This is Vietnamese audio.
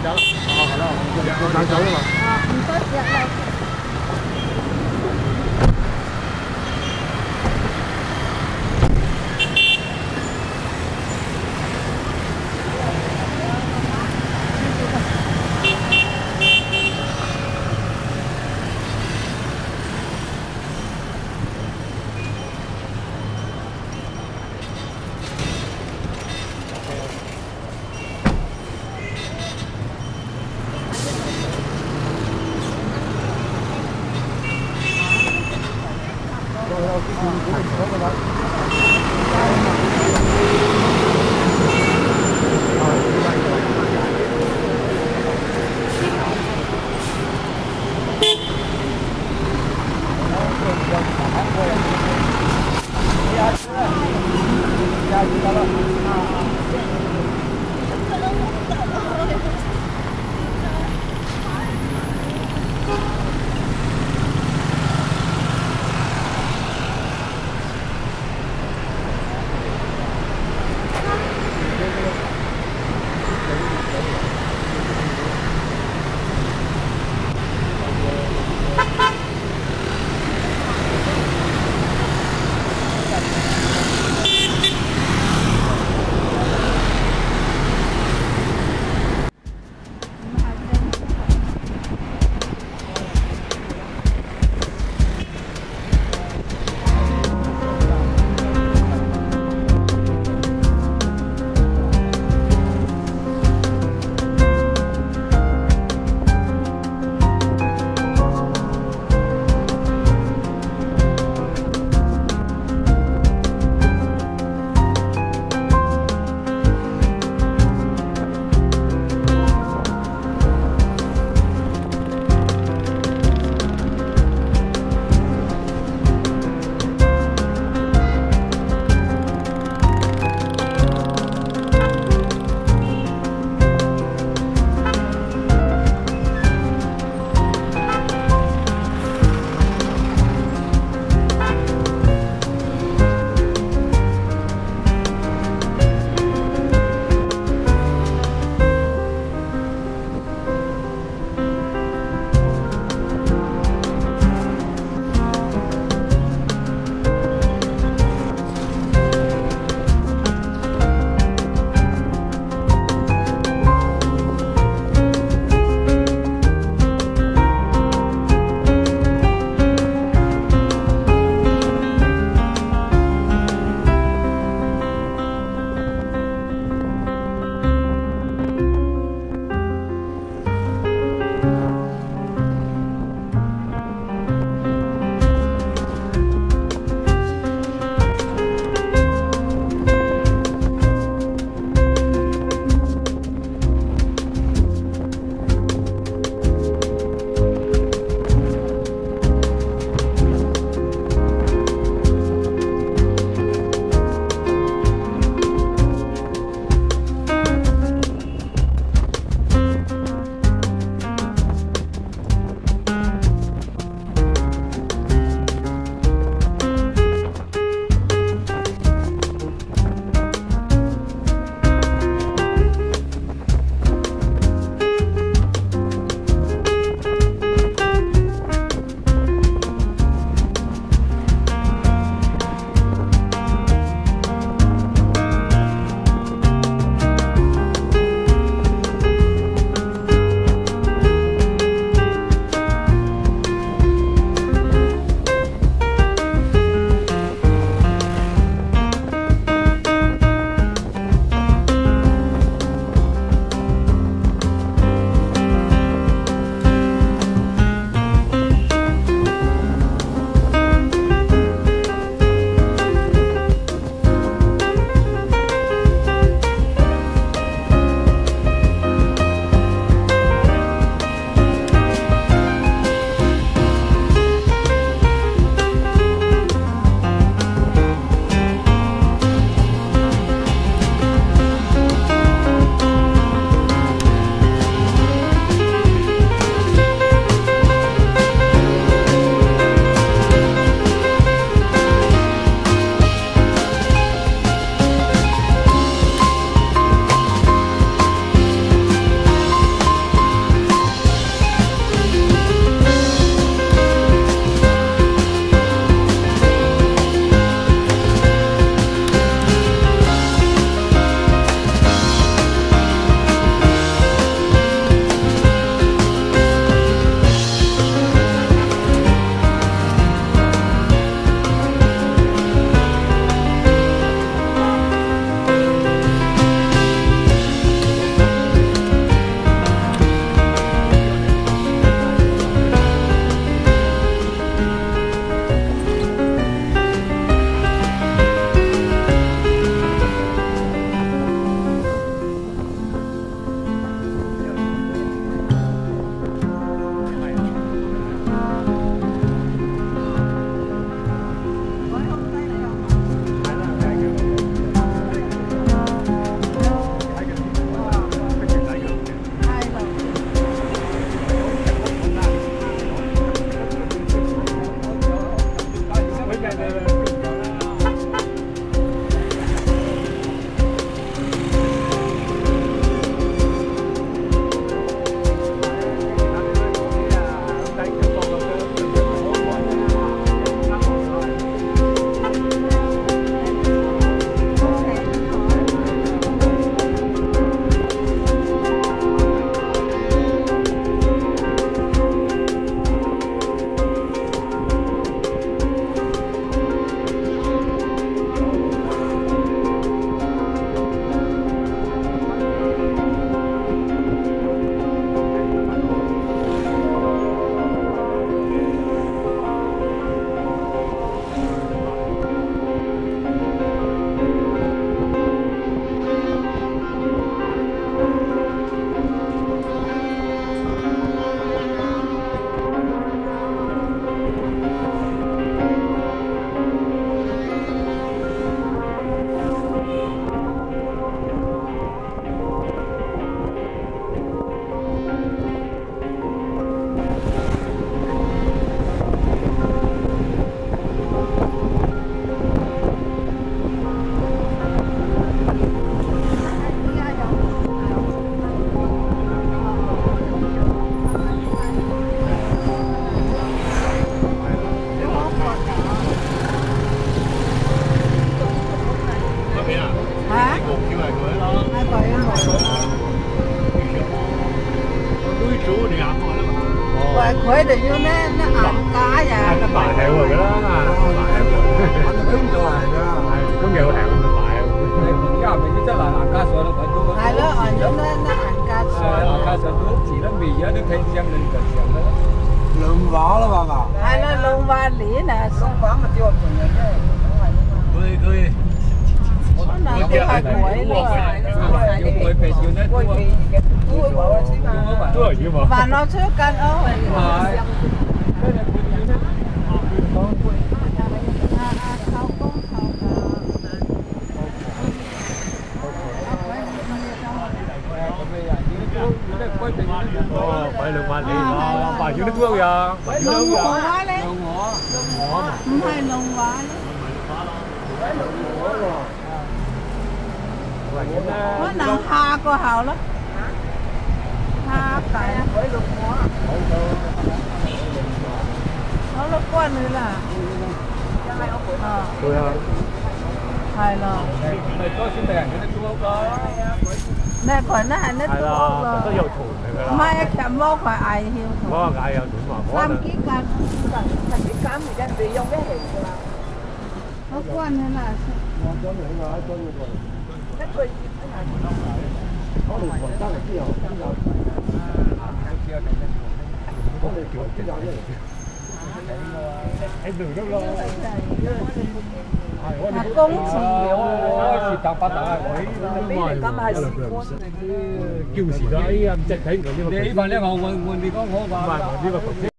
đó. Đó. Đang chở mà. Không có dạ đâu. chỉ là vì giờ được thấy xem lên cả xem đó. Lượm vỏ đó bà bà. Ai nói lông va lý nè. Lượm vỏ mà tiêu của nhà cái. Cười. Nó nào cái hạt muối luôn. Và nó trước cân ớt. Phải lồng đi nó phải dưới nước mưa kìa. Lồng hóa lên. Không phải lồng hóa nó nằm hà của hào lắm. Hà tại với lồng hóa. Nó quan nữa là. Hay là. Mày có xin tiền cho nó chú có. Nè còn nó hành nó tốt rồi. Có dầu thủ này cái mai chậm vô phải ai hiểu thôi. Có ai đâu đúng mà. 3 kg cân. Thành cái cám người dân bị dùng cái hình của nó quan hay là cái cười có được quảng cáo là cái nào cũng giàu. Có được kiểu cái giàu này. Em đừng đâu lo. Công chiều chỉ tao bắt lại với kiểu gì đó ấy chạy thấy người như vậy. Đi vào đây mà nguồn đi có ngô vào. Mà đi vào